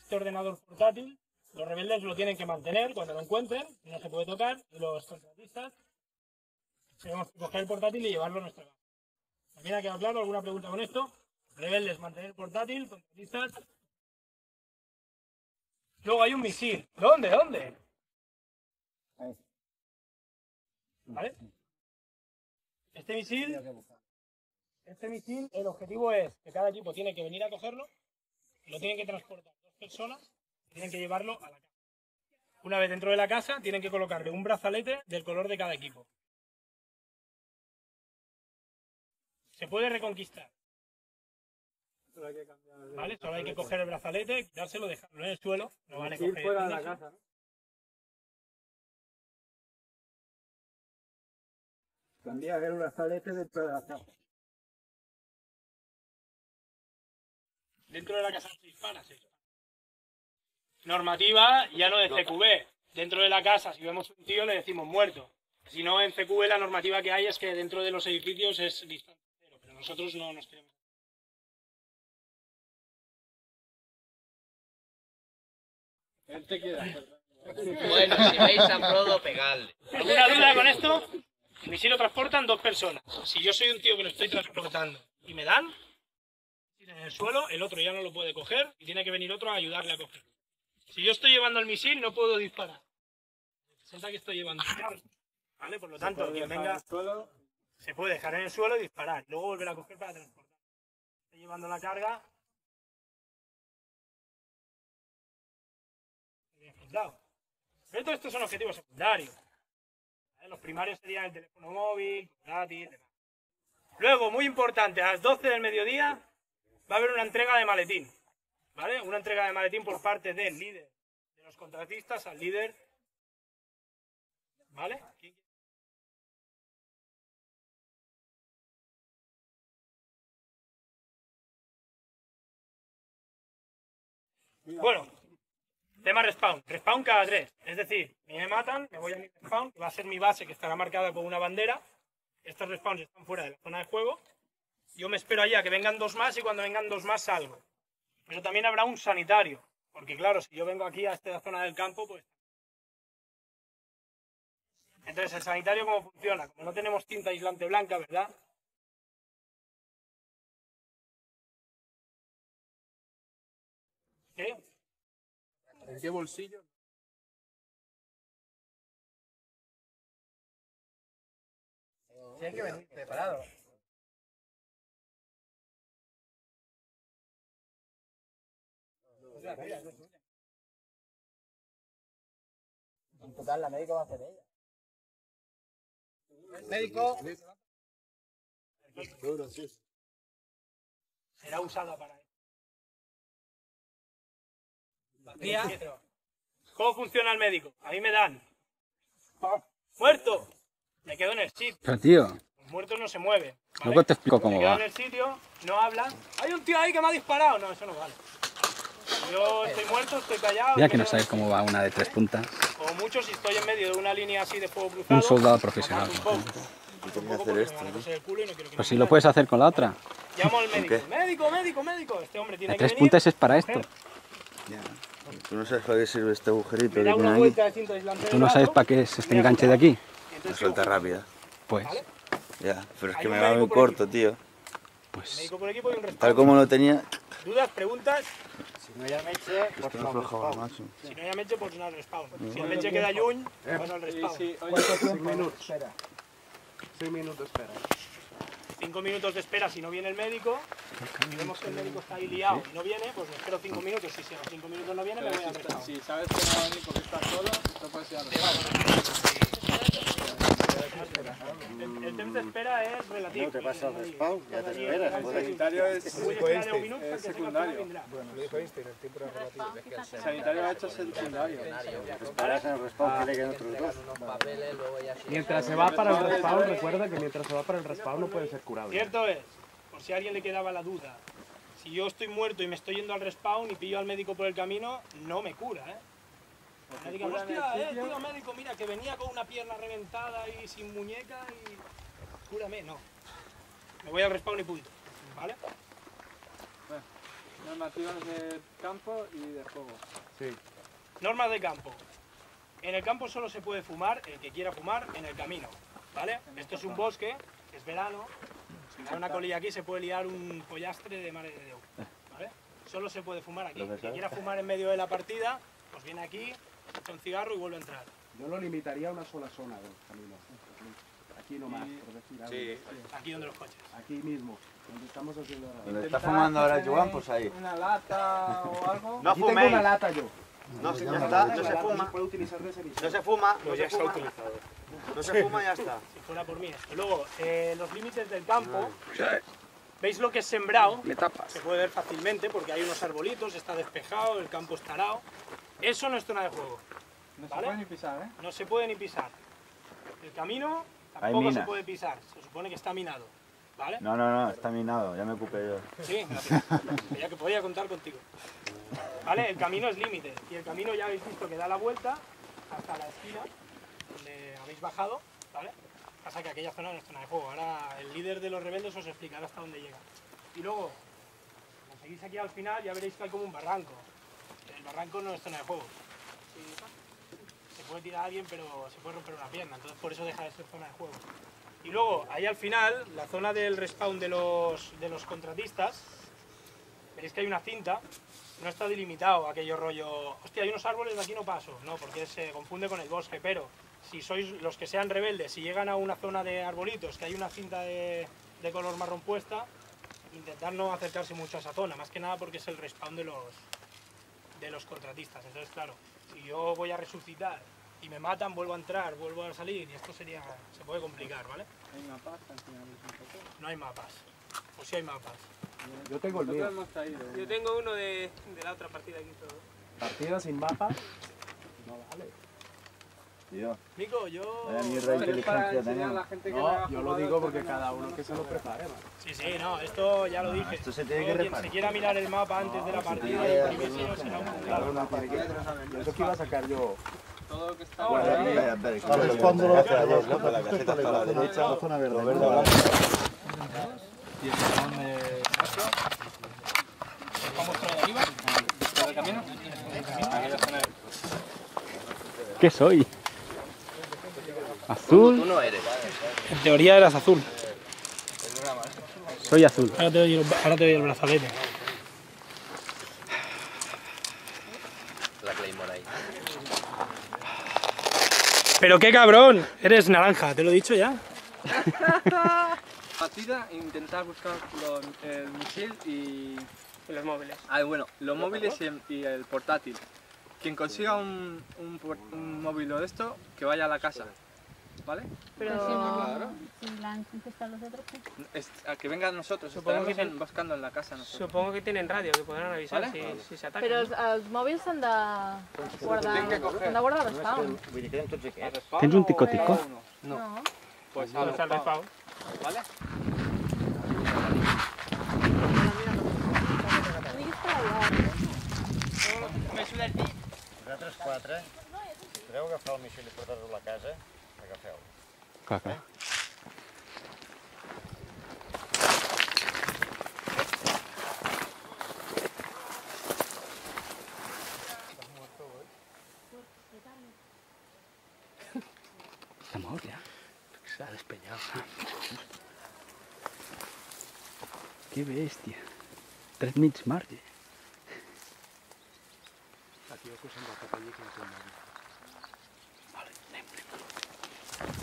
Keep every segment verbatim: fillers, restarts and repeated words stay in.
este ordenador portátil, los rebeldes lo tienen que mantener cuando lo encuentren, no se puede tocar, y los contratistas tenemos que coger el portátil y llevarlo a nuestra casa. ¿También ha quedado claro? ¿Alguna pregunta con esto? Rebeldes, mantener portátil, contratistas. Luego hay un misil. ¿Dónde? ¿Dónde? ¿Vale? Este misil, este misil, el objetivo es que cada equipo tiene que venir a cogerlo, y lo tienen que transportar dos personas, y tienen que llevarlo a la casa. Una vez dentro de la casa, tienen que colocarle un brazalete del color de cada equipo. Se puede reconquistar. ¿Vale? Solo hay que coger el brazalete, quitárselo, dejarlo en el suelo. No vale coger fuera de la casa, ¿no? Cambiar el brazalete dentro de la casa. Dentro de la casa se dispara, sí. Normativa ya no de C Q B. Dentro de la casa, si vemos un tío, le decimos muerto. Si no, en C Q B la normativa que hay es que dentro de los edificios es distancia cero, pero nosotros no nos queremos. Bueno, si veis a Frodo, pegadle. ¿Alguna duda con esto? El misil lo transportan dos personas. Si yo soy un tío que lo estoy transportando y me dan en el suelo, el otro ya no lo puede coger y tiene que venir otro a ayudarle a cogerlo. Si yo estoy llevando el misil, no puedo disparar. Representa que estoy llevando. ¿Vale? Por lo tanto, quien venga se puede dejar en el suelo y disparar. Luego volver a coger para transportar. Estoy llevando la carga. Pero todo estos son objetivos secundarios. ¿Vale? Los primarios serían el teléfono móvil, portátil, demás. Luego, muy importante, a las doce del mediodía va a haber una entrega de maletín. ¿Vale? Una entrega de maletín por parte del líder de los contratistas al líder. ¿Vale? Bueno, tema respawn. Respawn cada tres. Es decir, me matan, me voy a mi respawn, que va a ser mi base, que estará marcada con una bandera. Estos respawns están fuera de la zona de juego. Yo me espero allá que vengan dos más y cuando vengan dos más salgo. Pero también habrá un sanitario. Porque claro, si yo vengo aquí a esta zona del campo, pues... Entonces, ¿el sanitario cómo funciona? Como no tenemos tinta aislante blanca, ¿verdad? ¿Qué? ¿En qué bolsillo? Tienen que venir preparados. En total, la médico va a hacer ella. Médico. Será usada para eso. ¿Cómo funciona el médico? A mí me dan. ¡Muerto! Me quedo en el sitio. Pero tío, Los muertos no se mueven. ¿Vale? luego te explico cómo me quedo va. en el sitio, no hablan. ¡Hay un tío ahí que me ha disparado! No, eso no vale. Yo estoy muerto, estoy callado. Ya que no sabes cómo va una de tres puntas. Como mucho, si estoy en medio de una línea así de fuego cruzado. Un soldado profesional. Un poco. Un poco porque me van a coser el culo y no quiero que Pues me si lo puedes hacer con la otra. Llamo al médico. Médico, médico, médico. Este hombre tiene La que tres venir. puntas es para esto. Ya. Tú no sabes para qué sirve este agujerito Me que da tiene una ahí. vuelta de cinta aislante ¿Tú del no sabes brazo, para qué es este me enganche de ajusta. aquí? Y Una entonces suelta yo- rápida. Pues, ¿Vale? Ya, pero es Hay que un me va muy médico por corto, aquí. tío. pues... Médico por equipo y un Tal respaldo. como lo tenía, ¿Dudas, preguntas? Si no ya me eché, es que no aflojaba, macho. Si no, ya Meche, pues no al respawn. Si el Meche queda lluny, pues al respawn. ¿cuánto tiempo? Espera. seis minutos, espera. Cinco minutos de espera si no viene el médico. Si vemos que el médico está ahí liado y no viene, pues me espero cinco minutos. Si en los cinco minutos no viene, me voy al respawn. Si sabes que no va a venir porque estás solo, no puedes ir al El, el tiempo de espera es relativo. No, te vas al respawn, ya te Sí, esperas. sí, El sí. sanitario es Voy a esperar de un minuto porque sé que al final secundario. vendrá. Lo dijo Einstein, el tiempo era relativo. El sanitario ha hecho secundario. Esperas en el respawn, que le queden otros dos. Mientras se va para el respawn, recuerda que mientras se va para el respawn no puede ser curado. Cierto es, por si a alguien le quedaba la duda, si yo estoy muerto y me estoy yendo al respawn y pillo al médico por el camino, no me cura, ¿eh? No digan, hostia, eh, tío médico, mira, que venía con una pierna reventada y sin muñeca y... Cúrame, no. Me voy al respawn y punto, ¿vale? Normativas de campo y de juego. Sí. Normas de campo. En el campo solo se puede fumar el que quiera fumar en el camino, ¿vale? Esto es un bosque, es verano, si me da una colilla aquí se puede liar un pollastre de madre de Déu, ¿vale? Solo se puede fumar aquí. El que quiera fumar en medio de la partida, pues viene aquí, echa un cigarro y vuelve a entrar. Yo lo limitaría a una sola zona del camino. Aquí nomás, por decir algo. Sí. Aquí donde los coches. Aquí mismo, donde estamos haciendo ahora. Donde está fumando ahora Joan, pues ahí. ¿Una lata o algo? No Aquí tengo fuméis. una lata yo. No, si ya está, no se Se fuma. puede utilizar de servicio. No se fuma, no Pues se ya está fuma. utilizado. No se fuma y ya está. Si fuera por mí esto. Luego, eh, los límites del campo, ¿veis lo que es sembrado? Se puede ver fácilmente porque hay unos arbolitos, está despejado, el campo está arado. Eso no es zona de juego. No se ¿Vale? puede ni pisar, ¿eh? No se puede ni pisar. El camino Hay tampoco se minas. puede pisar, se supone que está minado. ¿Vale? No, no, no, está minado, ya me ocupé yo. Sí, gracias. Ya que podía contar contigo. ¿Vale? El camino es límite. Y el camino ya habéis visto que da la vuelta hasta la esquina donde habéis bajado. ¿Vale? Pasa que aquella zona no es zona de juego. Ahora el líder de los rebeldes os explicará hasta dónde llega. Y luego, cuando seguís aquí al final, ya veréis que hay como un barranco. El barranco no es zona de juego. Se puede tirar a alguien, pero se puede romper una pierna. Entonces por eso deja de ser zona de juego. Y luego, ahí al final, la zona del respawn de los, de los contratistas, veréis que hay una cinta, no está delimitado aquello rollo, hostia, hay unos árboles, de aquí no paso, no, porque se confunde con el bosque, pero si sois los que sean rebeldes, si llegan a una zona de arbolitos, que hay una cinta de, de color marrón puesta, intentar no acercarse mucho a esa zona, más que nada porque es el respawn de los, de los contratistas. Entonces, claro, si yo voy a resucitar y me matan, vuelvo a entrar, vuelvo a salir, y esto sería, se puede complicar, ¿vale? Hay mapas al final del juego. No hay mapas. O sí hay mapas. Yo tengo el mío. Nosotros hemos traído. Yo tengo uno de, de la otra partida aquí todo. Partida sin mapa. No vale. Tío, Nico, yo... vaya mierda de Pero es para inteligencia enseñar a tenemos. la gente que No, no haya yo lo jugado digo porque también a- cada uno que se lo prepare, ¿vale? Sí, sí, no, esto ya lo Ah, dije. esto se tiene Todo que quien repartir. se quiera mirar el mapa antes de la partida y primero será un Claro, una partida. Eso que iba a sacar yo. Todo lo que está Bueno, por ahí. espera, espera, Al espera, respondo espera, hacia espera, los espera, la caseta está a la derecha, la zona verde. lo verde ¿no? a la ¿Qué soy? ¿Azul? Tú no eres. En teoría eras azul. Soy azul. Ahora te doy el, ahora te doy el brazalete. La Claymore ahí. ¡Pero qué cabrón! Eres naranja, te lo he dicho ya. Partida e intentar buscar los- el misil y... Y los móviles. Ah, bueno, los móviles y el, y el portátil. Quien consiga un, un, por- un móvil de esto, que vaya a la casa. ¿Vale? Pero si no, si la han infestado los otros, pues. Es- a que vengan nosotros, Supongo que estaremos en- buscando en la casa nosotros. Supongo que tienen radio, que podrán avisar ¿Vale? si, si se atacan. Però els, els mòbils s'han de guardar, s'han de guardar a respawn. ¿Tens un tico-tico? No. Pues Pues al respawn. ¿Vale? No diguis per hablar. Vosaltres quatre, podeu agafar el missil i portar-lo a la casa? Agafeu. Clar, clar. Està mort ja. Se ha despeñado. Que bèstia. Tres mig marge. Vale, anem, anem.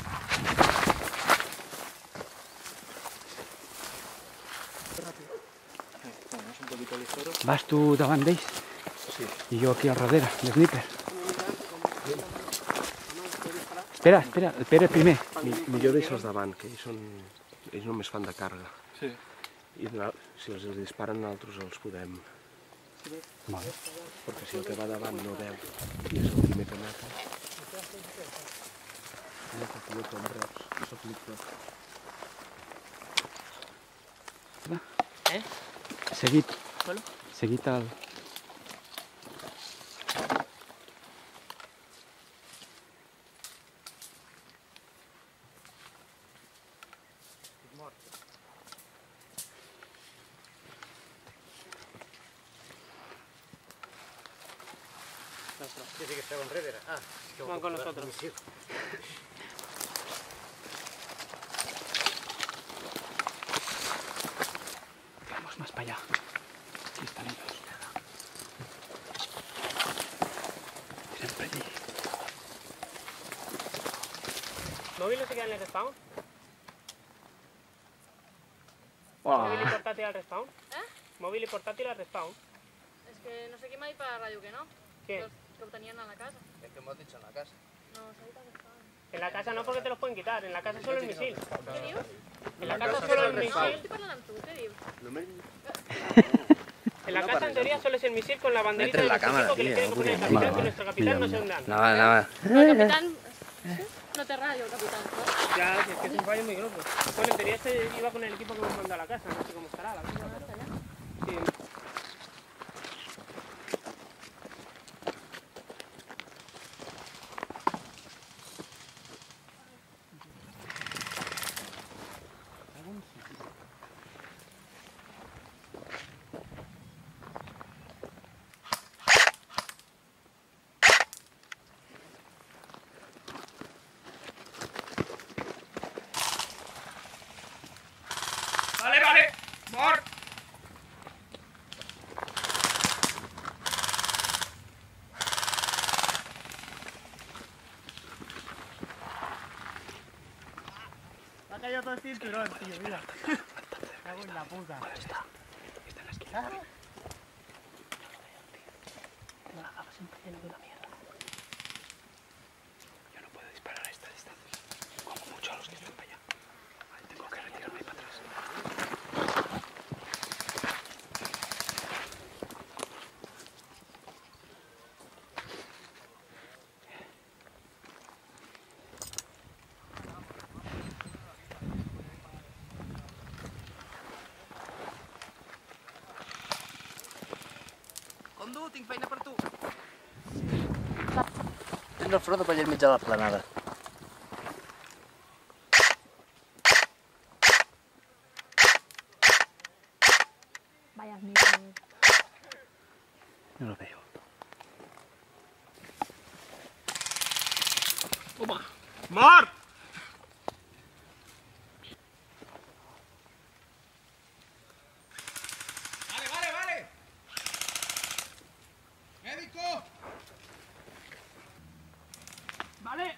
Vas tu davant d'ells? Sí. I jo aquí al darrere, l'esníper. Espera, espera, el Pere primer. Millor deixa'ls davant, que ells, són... ells només fan de càrrega. Sí. I na- si els disparen, nosaltres els podem... Molt bé. Perquè si el que va davant no veu i és el primer que mata... No, que tio, com reus, soc lictor. Eh? Seguit. Bueno. Seguit el... Dice que estaba en Rivera. Ah, que Van con nosotros. Vamos más para allá. Aquí están ellos. Siempre allí. ¿Móvil no se queda en el respawn? Wow. ¿Móvil y portátil al respawn? ¿Eh? ¿Móvil y portátil al respawn? Es que no sé quién va a ir para la radio que no. ¿Qué? Los que lo tenían en la casa. Es que hemos dicho en la casa. No, se ha ido al respawn. En la casa no, porque te los pueden quitar. En la casa solo el misil. Què dius? En la casa solo el No, misil. estic parlant amb tu, què dius? En la casa en teoría solo es el misil con la banderita de la nuestro cámara, equipo que le tío, tiene que no poner el podía. capitán, que nuestro capitán no sé dónde anda. Nada, nada. El capitán... No té ràdio, el capitán. No? Ya, si es que es un fallo muy grosso. Bueno, en teoría este iba con el equipo que hemos mandado a la casa. No sé cómo estará la cosa, pero... Sí. Vale, vale. Mort. Me ha caído todo el cinturón, tío, mira. Me cago en la puta. ¿Dónde está? Está en la esquina. No la hagas siempre lleno de una mierda. Yo no puedo disparar a esta distancia. Como mucho a los que están para allá. Vale, tengo que retirarme para atrás. Condu, tinc feina per tu. Tens el Frodo per allà enmig de la planada. Vaya mierda. No lo veo. Mort. Vale, vale, vale. Médico. Vale.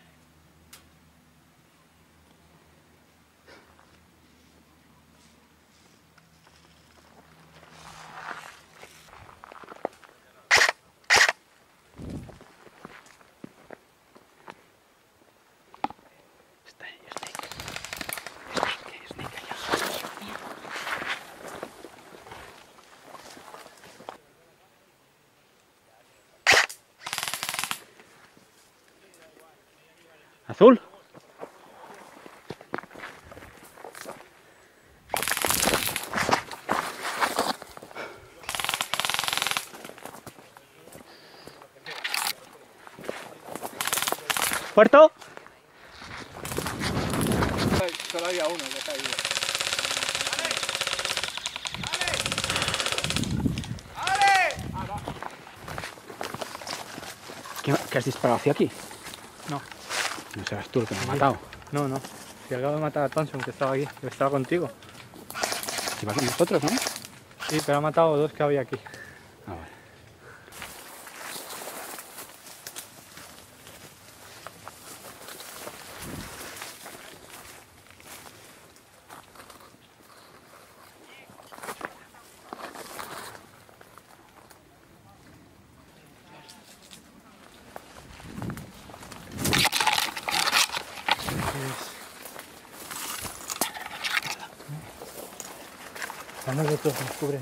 Está ahí, Snake. Snake, Snake allá. ¿Azul? ¿Puerto? Solo había uno que está ahí. ¿Qué, qué has disparado hacia aquí? No. No serás tú el que me ha matado. No, no. Si acabo de matar a Thompson, que estaba aquí, que estaba contigo. Iba con nosotros, ¿no? Sí, pero ha matado a dos que había aquí. Ah, vale. Vamos de todos, nos cubren.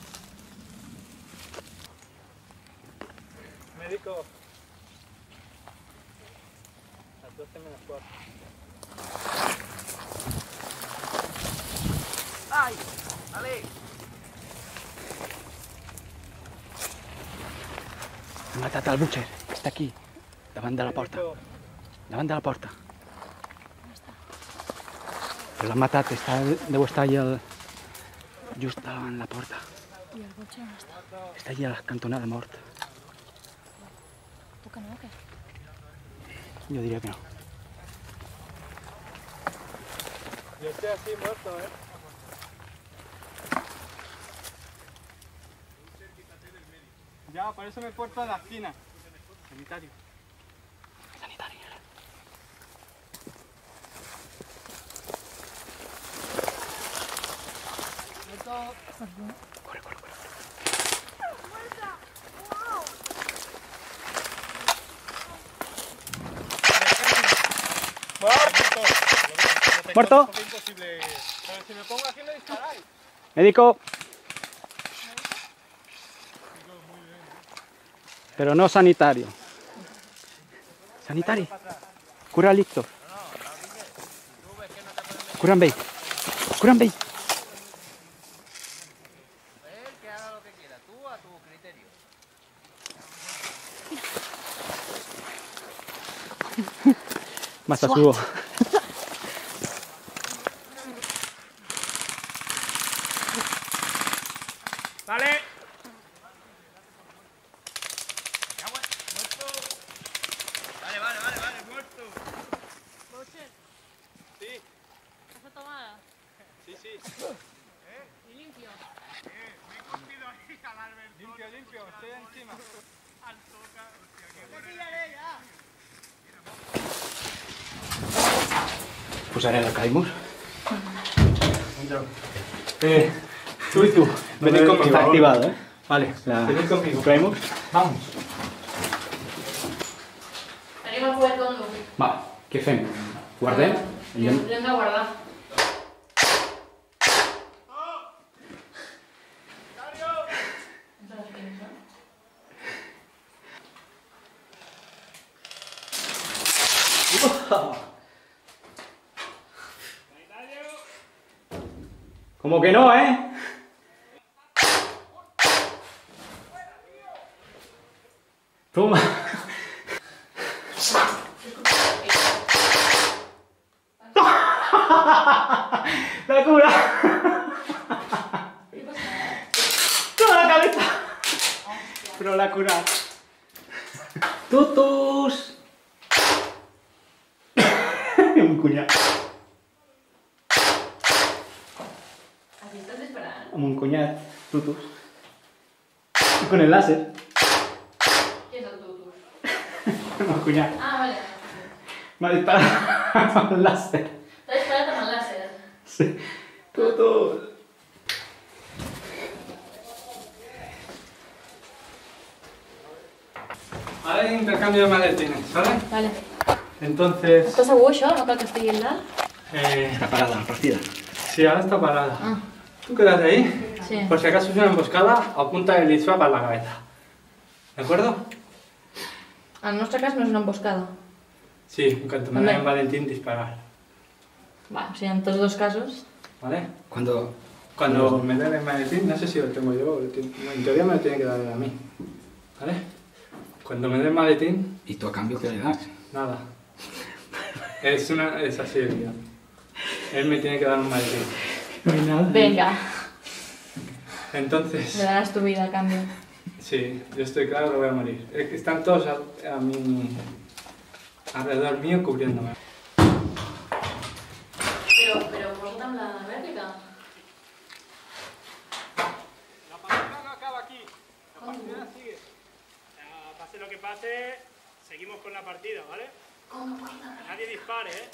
Médico. doce menos cuatro. ¡Ai! ¡Ale! He matat el Butcher, que està aquí, davant de la porta. Davant de la porta. Però l'ha matat, està, deu estar allà el, just davant la porta. I el Butcher on està? Està allà a la cantonada mort. Tu que no, o què? Jo diria que no. Yo estoy así muerto, ¿eh? Ya, por eso me he puesto en la esquina. Sanitario. Sanitari. Corre, corre, corre. Muerto. Imposible. Pero si me pongo aquí no disparáis. Médico. Pero no sanitario. Sanitari. Cura a Líctor. Curan bé. Curan bé. Él que haga lo que quiera, tú a tu criterio. Massa suor. Vale. Vale, vale, vale, vale, muerto. Butcher, Sí, ¿has tomada? sí, sí. ¿Y limpio? Limpio, limpio, estoy encima. Posaré la Caimur. Eh, tú y tú. Venid conmigo, Está ahora. activado, ¿eh? Vale, la Venid conmigo. Caimur. Vamos. Tenim el fuet d'on dur. Va, què fem? Guardem? L'hem de guardar. Como que no, ¿eh? Toma. La cura. Toda la cabeza. Pero la cura. Tutus. Un cunyat. Aquí estàs disparant? Amb un cunyat, tutus. Y con el láser. Qui és el tutus? Un cunyat. Ah, vale. M'ha disparat amb el láser. T'ha disparat amb el làser. Sí. Tutus. Ahora hay intercambio de maletines, ¿vale? Vale. Entonces, Estàs segur, això? No cal que estigui al dalt? eh, Está parada la partida. sí, ahora está parada. Ah, Tú quédate ahí. sí. Por si acaso es una emboscada, apunta el isua para la cabeza. ¿De acuerdo? En el nostre cas no és una emboscada. Sí, en cuanto me Vale. den Valentín, disparar. Va, o sigui, en tots dos casos. ¿Vale? Cuando... Cuando me den el maletín, no sé si lo tengo yo, lo tiene- en teoría me lo tiene que dar él a mí. ¿Vale? Cuando me den el maletín, ¿Y tú a cambio qué le das? nada. Es, una, es así el guión. Él me tiene que dar un maletín. No hay nada. Venga, le Entonces, daràs tu vida a canvi. sí, yo estoy claro que voy a morir. Es que están todos a, a mi, alrededor mío cubriéndome. Però, però posa't amb la rèplica. La partida no acaba aquí. La partida sigue. Ah, pase lo que pase, seguimos con la partida, ¿vale? Nadie dispare, ¿eh?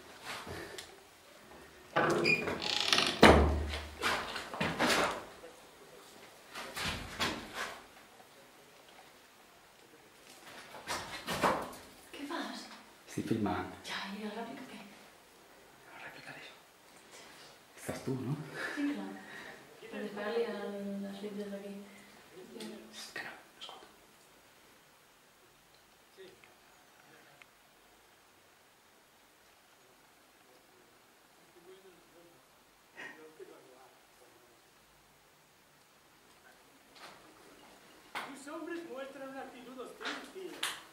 Què fas? Estic filmant. Ja, i la rèplica què? No replicaré. Estàs tu, no? Sí, clar. Per disparar-li a les lips des d'aquí. Que no, escolta. hombres muestran una actitud hostil, tío.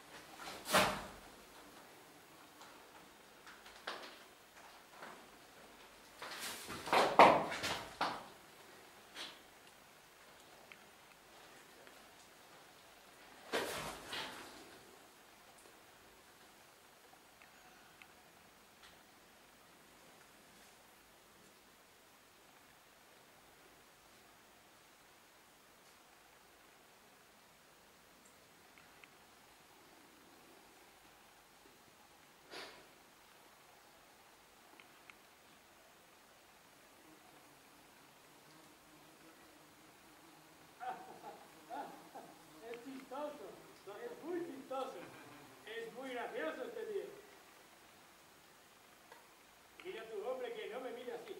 Es muy chistoso, es muy gracioso este tío. Mira a tu hombre que no me mire así.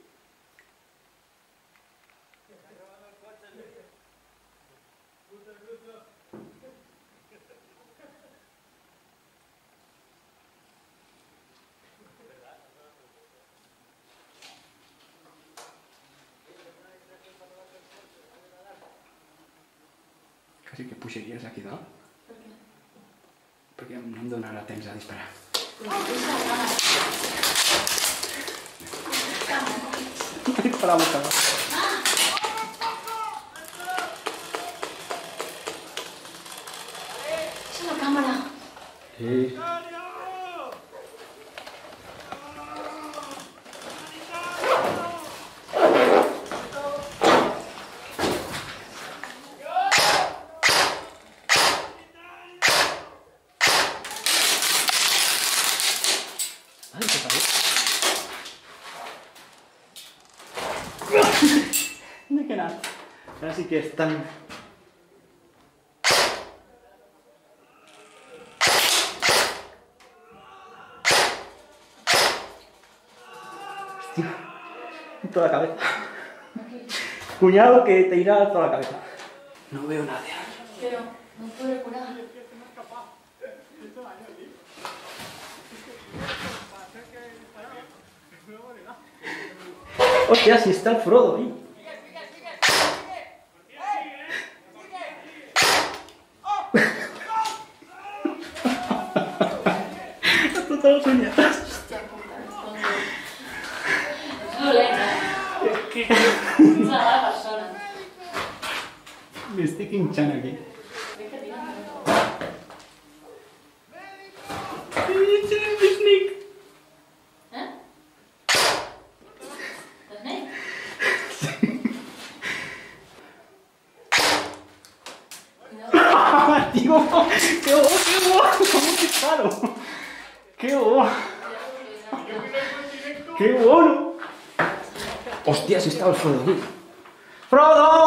Quasi que pujaries aquí dalt. Per què? Perquè no em donarà temps a disparar. Disparar molt cabal. És la càmera. Sí. Ay, qué padre. De que nada. Ahora sí que están. Hostia. En toda la cabeza. Cuñado que te irá toda la cabeza. No veo nada. Pero no puede curar. Hostia, si está el Frodo ahí. Ha tocado los puñetas. Hòstia puta, és dolent, eh? És una mala persona. Me estic hinchant aquí. Crec que tira molt. Snake. Eh? Snake? Tío, qué bo, qué bo. ¿Cómo disparo? Qué bo. Qué bueno. Hostia, si estaba el Frodo aquí. ¡Frodo!